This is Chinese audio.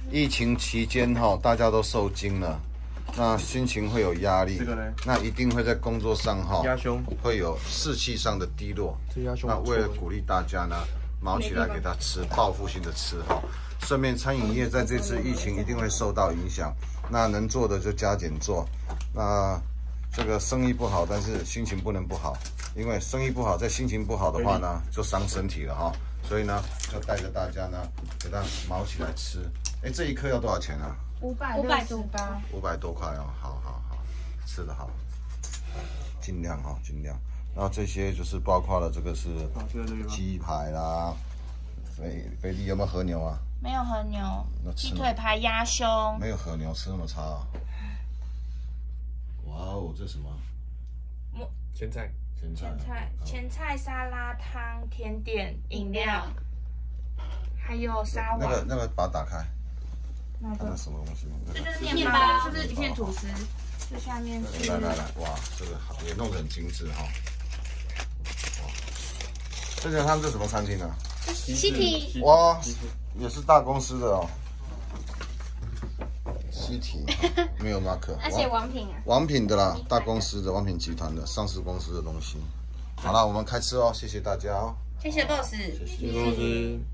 疫情期间哈，大家都受惊了，那心情会有压力。 这个呢？ 那一定会在工作上哈， 压胸会有士气上的低落。那为了鼓励大家呢，毛起来给他吃，报复性的吃哈。顺便餐饮业在这次疫情一定会受到影响，那能做的就加减做。那这个生意不好，但是心情不能不好，因为生意不好，在心情不好的话呢，就伤身体了哈。所以呢，就带着大家呢，给它毛起来吃。哎，这一颗要多少钱啊 ？500多 ，500多块哦。好，吃得好，尽量哈，尽量。然后这些就是包括了这个是鸡排啦，菲力有没有和牛啊？ 没有和牛，鸡腿排、鸭胸。 没有和牛，吃那么差啊？哇哦，这什么？ 前菜。 前菜、沙拉、汤、甜点、饮料，还有沙瓦。 那个把它打开。 那个什么东西？ 这就是面包，这是一片吐司。这下面是。 来，哇，这个好，也弄得很精致哈。哇，这家他们是什么餐厅啊？ 西提。 哇，也是大公司的哦。西提没有马克， 而且王品啊， 王品的啦，大公司的王品集团的上市公司的东西。好了，我们开吃哦，谢谢大家哦。 谢谢 boss， 谢谢 boss。